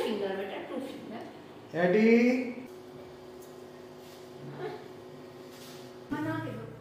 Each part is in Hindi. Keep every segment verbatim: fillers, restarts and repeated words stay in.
फिंगर बेटा, टू फिंगर। एडी बना के दो।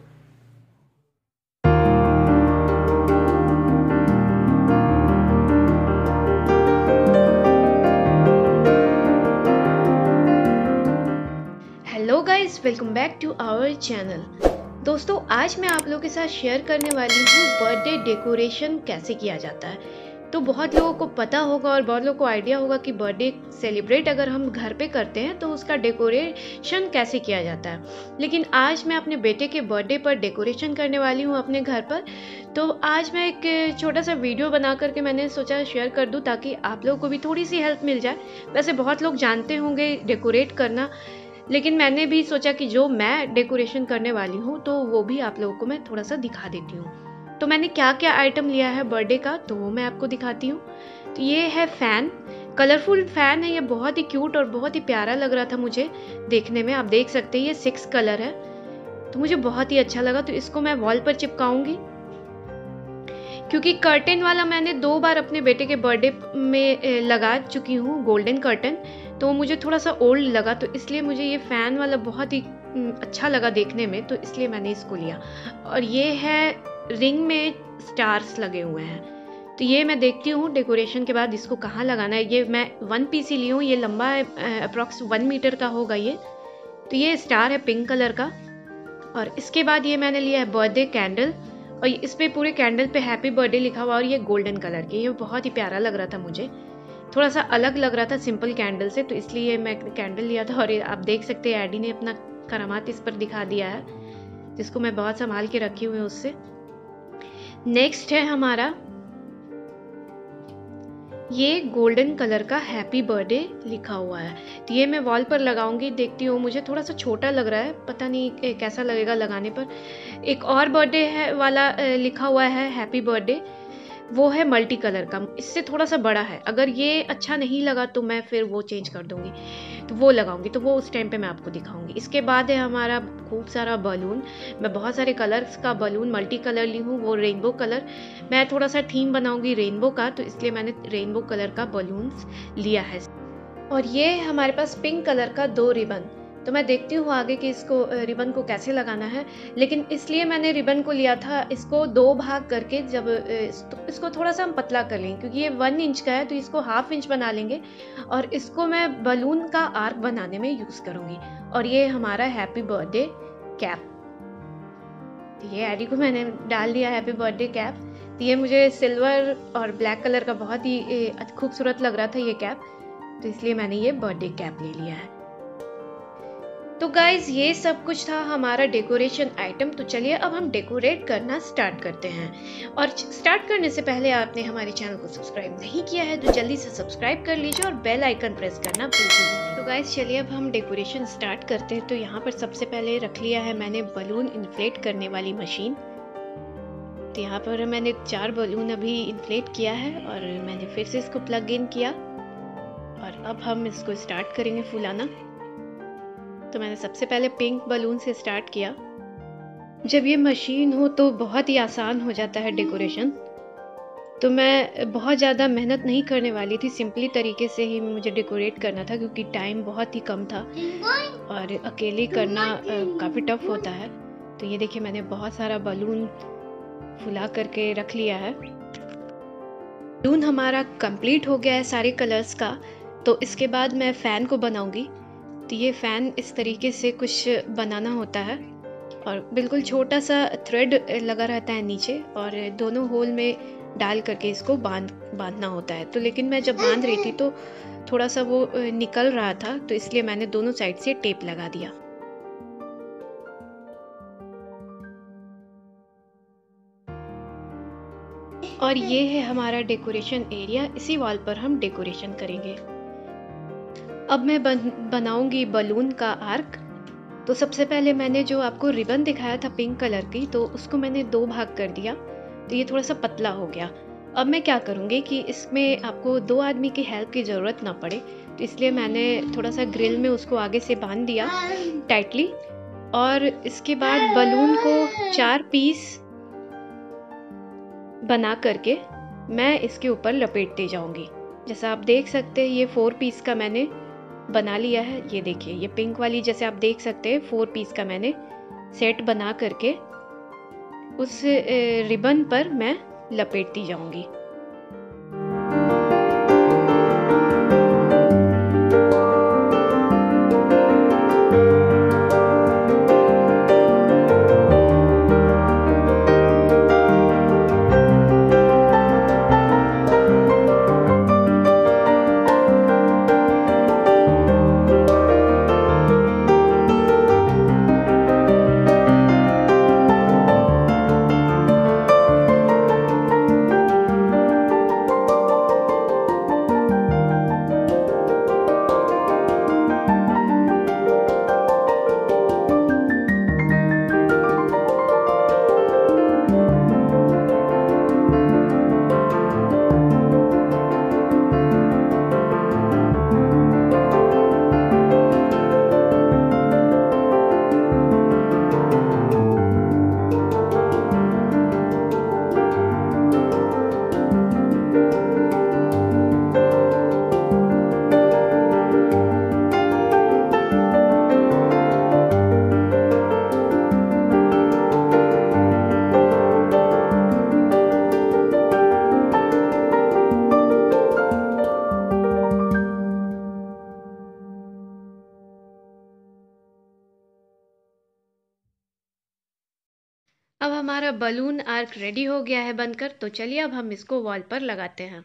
Hello guys, welcome back to our channel. दोस्तों, आज मैं आप लोगों के साथ शेयर करने वाली हूँ बर्थडे डेकोरेशन कैसे किया जाता है। तो बहुत लोगों को पता होगा और बहुत लोगों को आइडिया होगा कि बर्थडे सेलिब्रेट अगर हम घर पे करते हैं तो उसका डेकोरेशन कैसे किया जाता है। लेकिन आज मैं अपने बेटे के बर्थडे पर डेकोरेशन करने वाली हूँ अपने घर पर। तो आज मैं एक छोटा सा वीडियो बना करके मैंने सोचा शेयर कर दूँ ताकि आप लोगों को भी थोड़ी सी हेल्प मिल जाए। वैसे बहुत लोग जानते होंगे डेकोरेट करना, लेकिन मैंने भी सोचा कि जो मैं डेकोरेशन करने वाली हूँ तो वो भी आप लोगों को मैं थोड़ा सा दिखा देती हूँ। तो मैंने क्या क्या आइटम लिया है बर्थडे का तो वो मैं आपको दिखाती हूँ। तो ये है फ़ैन, कलरफुल फ़ैन है। ये बहुत ही क्यूट और बहुत ही प्यारा लग रहा था मुझे देखने में। आप देख सकते हैं ये सिक्स कलर है, तो मुझे बहुत ही अच्छा लगा। तो इसको मैं वॉल पर चिपकाऊंगी, क्योंकि कर्टन वाला मैंने दो बार अपने बेटे के बर्थडे में लगा चुकी हूँ, गोल्डन कर्टन। तो मुझे थोड़ा सा ओल्ड लगा, तो इसलिए मुझे ये फ़ैन वाला बहुत ही अच्छा लगा देखने में, तो इसलिए मैंने इसको लिया। और ये है रिंग में स्टार्स लगे हुए हैं। तो ये मैं देखती हूँ डेकोरेशन के बाद इसको कहाँ लगाना है। ये मैं वन पीस ही ली हूँ, ये लंबा है, अप्रॉक्स वन मीटर का होगा ये। तो ये स्टार है पिंक कलर का। और इसके बाद ये मैंने लिया है बर्थडे कैंडल, और इस पर पूरे कैंडल पे हैप्पी बर्थडे लिखा हुआ, और ये गोल्डन कलर की। ये बहुत ही प्यारा लग रहा था मुझे, थोड़ा सा अलग लग रहा था सिंपल कैंडल से, तो इसलिए मैं कैंडल लिया था। और आप देख सकते हैं एडी ने अपना करामात इस पर दिखा दिया है, जिसको मैं बहुत संभाल के रखी हुई हूँ उससे। नेक्स्ट है हमारा ये गोल्डन कलर का हैप्पी बर्थडे लिखा हुआ है। तो ये मैं वॉल पर लगाऊंगी, देखती हूँ। मुझे थोड़ा सा छोटा लग रहा है, पता नहीं कैसा लगेगा लगाने पर। एक और बर्थडे है वाला लिखा हुआ है हैप्पी बर्थडे, वो है मल्टी कलर का, इससे थोड़ा सा बड़ा है। अगर ये अच्छा नहीं लगा तो मैं फिर वो चेंज कर दूंगी, तो वो लगाऊंगी, तो वो उस टाइम पे मैं आपको दिखाऊंगी। इसके बाद है हमारा खूब सारा बलून। मैं बहुत सारे कलर्स का बलून मल्टी कलर ली हूँ, वो रेनबो कलर। मैं थोड़ा सा थीम बनाऊंगी रेनबो का, तो इसलिए मैंने रेनबो कलर का बलून्स लिया है। और ये हमारे पास पिंक कलर का दो रिबन। तो मैं देखती हूँ आगे कि इसको रिबन को कैसे लगाना है। लेकिन इसलिए मैंने रिबन को लिया था, इसको दो भाग करके, जब इसको थोड़ा सा हम पतला कर लेंगे, क्योंकि ये वन इंच का है तो इसको हाफ इंच बना लेंगे, और इसको मैं बलून का आर्क बनाने में यूज करूंगी। और ये हमारा हैप्पी बर्थडे कैप, तो ये एडी को मैंने डाल दिया हैप्पी बर्थडे कैप। तो ये मुझे सिल्वर और ब्लैक कलर का बहुत ही खूबसूरत लग रहा था ये कैप, तो इसलिए मैंने ये बर्थडे कैप ले लिया है। तो गाइज, ये सब कुछ था हमारा डेकोरेशन आइटम। तो चलिए अब हम डेकोरेट करना स्टार्ट करते हैं। और स्टार्ट करने से पहले आपने हमारे चैनल को सब्सक्राइब नहीं किया है तो जल्दी से सब्सक्राइब कर लीजिए और बेल आइकन प्रेस करना बिल्कुल नहीं। तो गाइज चलिए अब हम डेकोरेशन स्टार्ट करते हैं। तो यहाँ पर सबसे पहले रख लिया है मैंने बलून इन्फ्लेट करने वाली मशीन। तो यहाँ पर मैंने चार बलून अभी इन्फ्लेट किया है, और मैंने फिर से इसको प्लग इन किया, और अब हम इसको स्टार्ट करेंगे फुलाना। तो मैंने सबसे पहले पिंक बलून से स्टार्ट किया। जब ये मशीन हो तो बहुत ही आसान हो जाता है डेकोरेशन। तो मैं बहुत ज़्यादा मेहनत नहीं करने वाली थी, सिंपली तरीके से ही मुझे डेकोरेट करना था, क्योंकि टाइम बहुत ही कम था और अकेले करना काफ़ी टफ होता है। तो ये देखिए मैंने बहुत सारा बलून फुला करके रख लिया है। बलून हमारा कंप्लीट हो गया है सारे कलर्स का। तो इसके बाद मैं फ़ैन को बनाऊंगी। तो ये फ़ैन इस तरीके से कुछ बनाना होता है, और बिल्कुल छोटा सा थ्रेड लगा रहता है नीचे, और दोनों होल में डाल करके इसको बांध बांधना होता है। तो लेकिन मैं जब बांध रही थी तो थोड़ा सा वो निकल रहा था, तो इसलिए मैंने दोनों साइड से टेप लगा दिया। और ये है हमारा डेकोरेशन एरिया, इसी वॉल पर हम डेकोरेशन करेंगे। अब मैं बन, बनाऊंगी बलून का आर्क। तो सबसे पहले मैंने जो आपको रिबन दिखाया था पिंक कलर की, तो उसको मैंने दो भाग कर दिया, तो ये थोड़ा सा पतला हो गया। अब मैं क्या करूँगी कि इसमें आपको दो आदमी की हेल्प की ज़रूरत ना पड़े, तो इसलिए मैंने थोड़ा सा ग्रिल में उसको आगे से बांध दिया टाइटली। और इसके बाद बलून को चार पीस बना करके मैं इसके ऊपर लपेटते जाऊंगी। जैसा आप देख सकते हैं ये फोर पीस का मैंने बना लिया है। ये देखिए ये पिंक वाली जैसे आप देख सकते हैं फोर पीस का मैंने सेट बना करके उस रिबन पर मैं लपेटती जाऊंगी। अब हमारा बलून आर्क रेडी हो गया है बनकर, तो चलिए अब हम इसको वॉल पर लगाते हैं।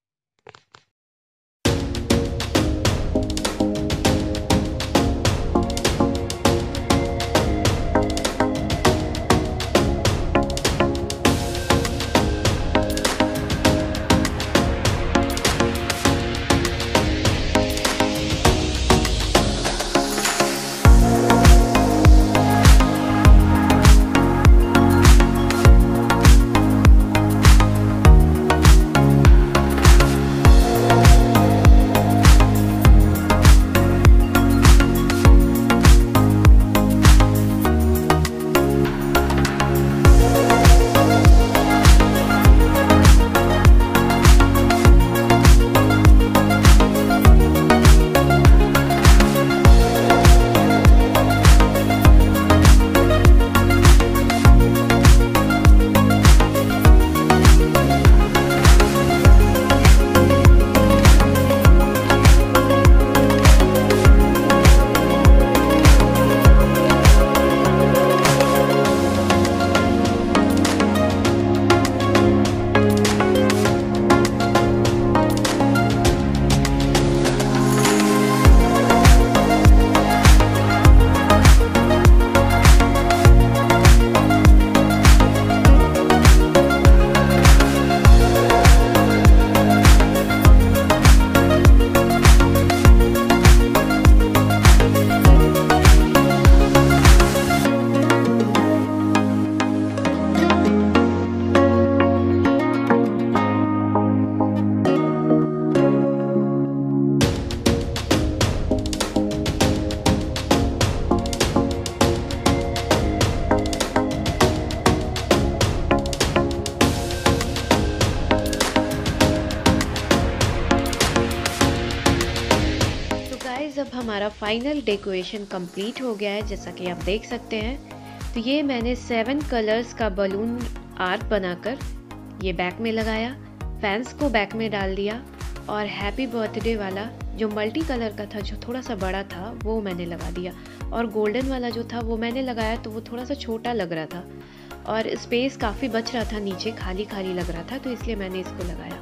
अब हमारा फाइनल डेकोरेशन कंप्लीट हो गया है, जैसा कि आप देख सकते हैं। तो ये मैंने सेवन कलर्स का बलून आर्क बनाकर ये बैक में लगाया, फैंस को बैक में डाल दिया और हैप्पी बर्थडे वाला जो मल्टी कलर का था, जो थोड़ा सा बड़ा था, वो मैंने लगा दिया। और गोल्डन वाला जो था वो मैंने लगाया तो वो थोड़ा सा छोटा लग रहा था और स्पेस काफ़ी बच रहा था, नीचे खाली खाली लग रहा था, तो इसलिए मैंने इसको लगाया।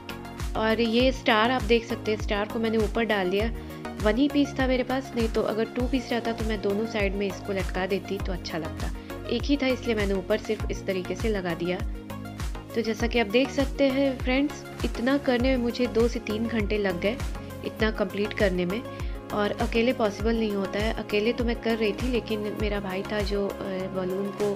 और ये स्टार आप देख सकते हैं, स्टार को मैंने ऊपर डाल दिया। वन ही पीस था मेरे पास, नहीं तो अगर टू पीस रहता तो मैं दोनों साइड में इसको लटका देती तो अच्छा लगता। एक ही था इसलिए मैंने ऊपर सिर्फ इस तरीके से लगा दिया। तो जैसा कि आप देख सकते हैं फ्रेंड्स, इतना करने में मुझे दो से तीन घंटे लग गए, इतना कंप्लीट करने में। और अकेले पॉसिबल नहीं होता है, अकेले तो मैं कर रही थी, लेकिन मेरा भाई था जो बलून को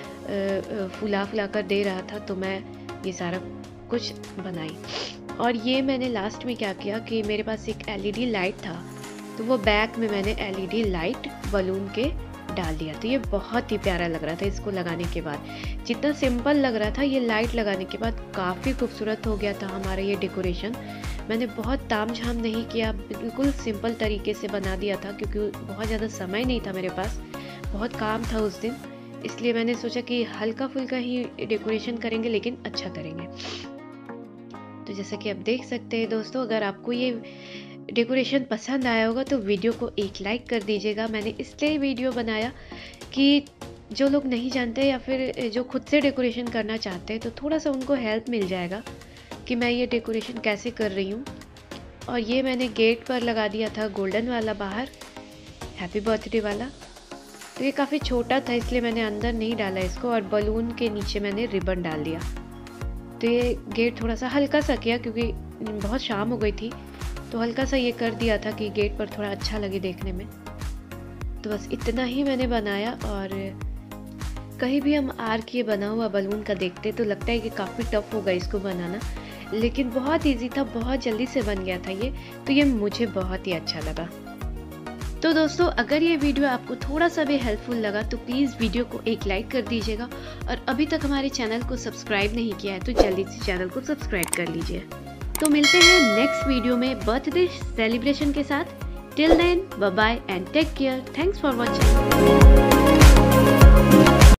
फुला फुला कर दे रहा था, तो मैं ये सारा कुछ बनाई। और ये मैंने लास्ट में क्या किया कि मेरे पास एक एलईडी लाइट था, तो वो बैक में मैंने एलईडी लाइट बलून के डाल दिया। तो ये बहुत ही प्यारा लग रहा था इसको लगाने के बाद। जितना सिंपल लग रहा था, ये लाइट लगाने के बाद काफ़ी खूबसूरत हो गया था हमारा ये डेकोरेशन। मैंने बहुत ताम झाम नहीं किया, बिल्कुल सिंपल तरीके से बना दिया था, क्योंकि बहुत ज़्यादा समय नहीं था मेरे पास, बहुत काम था उस दिन, इसलिए मैंने सोचा कि हल्का फुल्का ही डेकोरेशन करेंगे लेकिन अच्छा करेंगे। तो जैसा कि आप देख सकते हैं दोस्तों, अगर आपको ये डेकोरेशन पसंद आया होगा तो वीडियो को एक लाइक कर दीजिएगा। मैंने इसलिए वीडियो बनाया कि जो लोग नहीं जानते या फिर जो खुद से डेकोरेशन करना चाहते हैं तो थोड़ा सा उनको हेल्प मिल जाएगा कि मैं ये डेकोरेशन कैसे कर रही हूँ। और ये मैंने गेट पर लगा दिया था गोल्डन वाला बाहर, हैप्पी बर्थडे वाला। तो ये काफ़ी छोटा था इसलिए मैंने अंदर नहीं डाला इसको, और बलून के नीचे मैंने रिबन डाल दिया। तो ये गेट थोड़ा सा हल्का सा किया क्योंकि बहुत शाम हो गई थी, तो हल्का सा ये कर दिया था कि गेट पर थोड़ा अच्छा लगे देखने में। तो बस इतना ही मैंने बनाया। और कहीं भी हम आर्क ये बना हुआ बलून का देखते तो लगता है कि काफ़ी टफ होगा इसको बनाना, लेकिन बहुत इजी था, बहुत जल्दी से बन गया था ये। तो ये मुझे बहुत ही अच्छा लगा। तो दोस्तों, अगर ये वीडियो आपको थोड़ा सा भी हेल्पफुल लगा तो प्लीज़ वीडियो को एक लाइक कर दीजिएगा, और अभी तक हमारे चैनल को सब्सक्राइब नहीं किया है तो जल्दी से चैनल को सब्सक्राइब कर लीजिए। तो मिलते हैं नेक्स्ट वीडियो में बर्थडे सेलिब्रेशन के साथ। Till then, bye bye and take care. Thanks for watching.